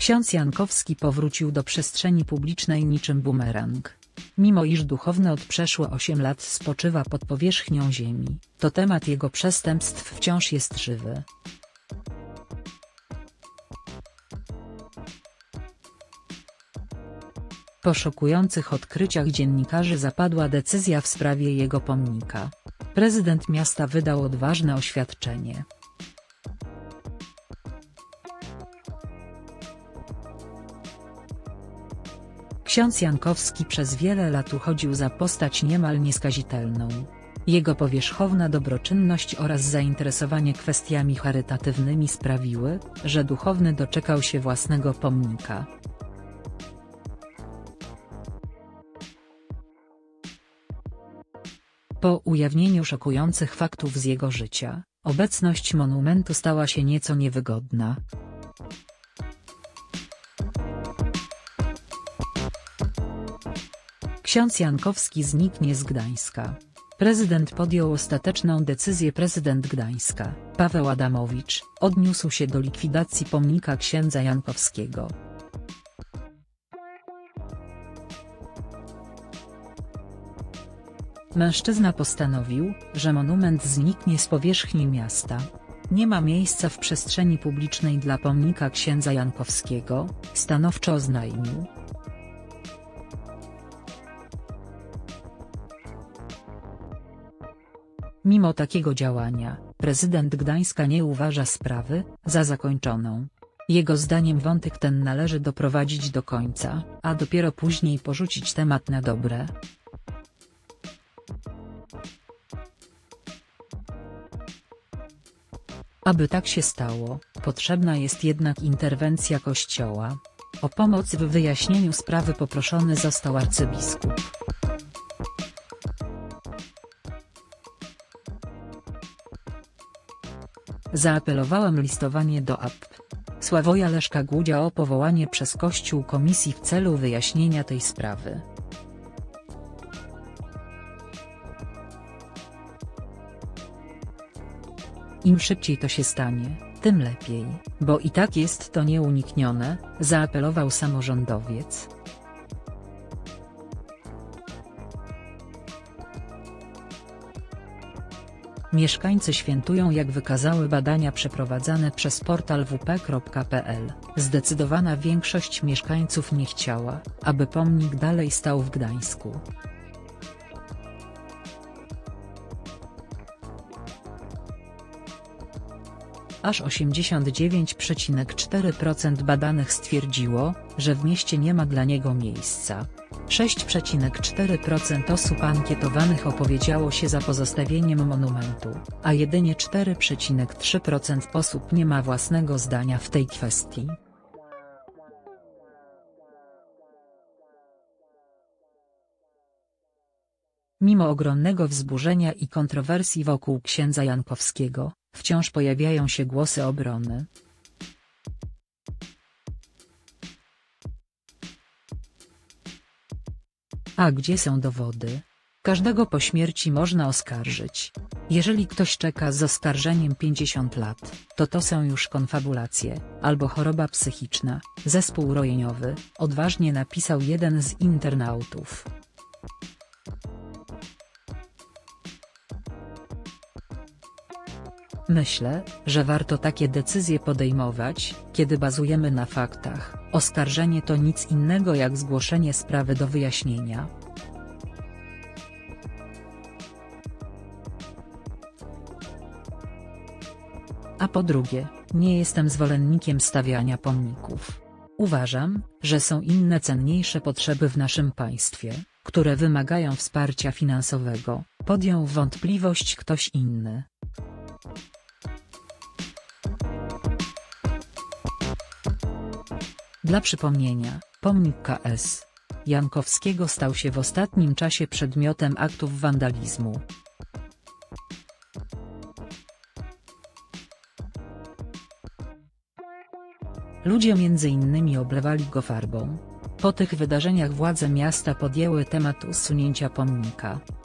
Ksiądz Jankowski powrócił do przestrzeni publicznej niczym bumerang. Mimo iż duchowny od przeszło 8 lat spoczywa pod powierzchnią ziemi, to temat jego przestępstw wciąż jest żywy. Po szokujących odkryciach dziennikarzy zapadła decyzja w sprawie jego pomnika. Prezydent miasta wydał odważne oświadczenie. Ksiądz Jankowski przez wiele lat uchodził za postać niemal nieskazitelną. Jego powierzchowna dobroczynność oraz zainteresowanie kwestiami charytatywnymi sprawiły, że duchowny doczekał się własnego pomnika. Po ujawnieniu szokujących faktów z jego życia, obecność monumentu stała się nieco niewygodna. Ksiądz Jankowski zniknie z Gdańska. Prezydent podjął ostateczną decyzję. Prezydent Gdańska, Paweł Adamowicz, odniósł się do likwidacji pomnika księdza Jankowskiego. Mężczyzna postanowił, że monument zniknie z powierzchni miasta. Nie ma miejsca w przestrzeni publicznej dla pomnika księdza Jankowskiego, stanowczo oznajmił. Mimo takiego działania, prezydent Gdańska nie uważa sprawy za zakończoną. Jego zdaniem wątek ten należy doprowadzić do końca, a dopiero później porzucić temat na dobre. Aby tak się stało, potrzebna jest jednak interwencja Kościoła. O pomoc w wyjaśnieniu sprawy poproszony został arcybiskup. Zaapelowałem listowanie do APP Sławoja Leszka Głudzia o powołanie przez Kościół komisji w celu wyjaśnienia tej sprawy. Im szybciej to się stanie, tym lepiej, bo i tak jest to nieuniknione, zaapelował samorządowiec. Mieszkańcy świętują, jak wykazały badania przeprowadzane przez portal wp.pl. Zdecydowana większość mieszkańców nie chciała, aby pomnik dalej stał w Gdańsku. Aż 89,4% badanych stwierdziło, że w mieście nie ma dla niego miejsca. 6,4% osób ankietowanych opowiedziało się za pozostawieniem monumentu, a jedynie 4,3% osób nie ma własnego zdania w tej kwestii. Mimo ogromnego wzburzenia i kontrowersji wokół księdza Jankowskiego, wciąż pojawiają się głosy obrony. A gdzie są dowody? Każdego po śmierci można oskarżyć. Jeżeli ktoś czeka z oskarżeniem 50 lat, to są już konfabulacje, albo choroba psychiczna, zespół rojeniowy, odważnie napisał jeden z internautów. Myślę, że warto takie decyzje podejmować, kiedy bazujemy na faktach. Oskarżenie to nic innego jak zgłoszenie sprawy do wyjaśnienia. A po drugie, nie jestem zwolennikiem stawiania pomników. Uważam, że są inne cenniejsze potrzeby w naszym państwie, które wymagają wsparcia finansowego, podjął wątpliwość ktoś inny. Dla przypomnienia, pomnik K.S. Jankowskiego stał się w ostatnim czasie przedmiotem aktów wandalizmu. Ludzie m.in. oblewali go farbą. Po tych wydarzeniach władze miasta podjęły temat usunięcia pomnika.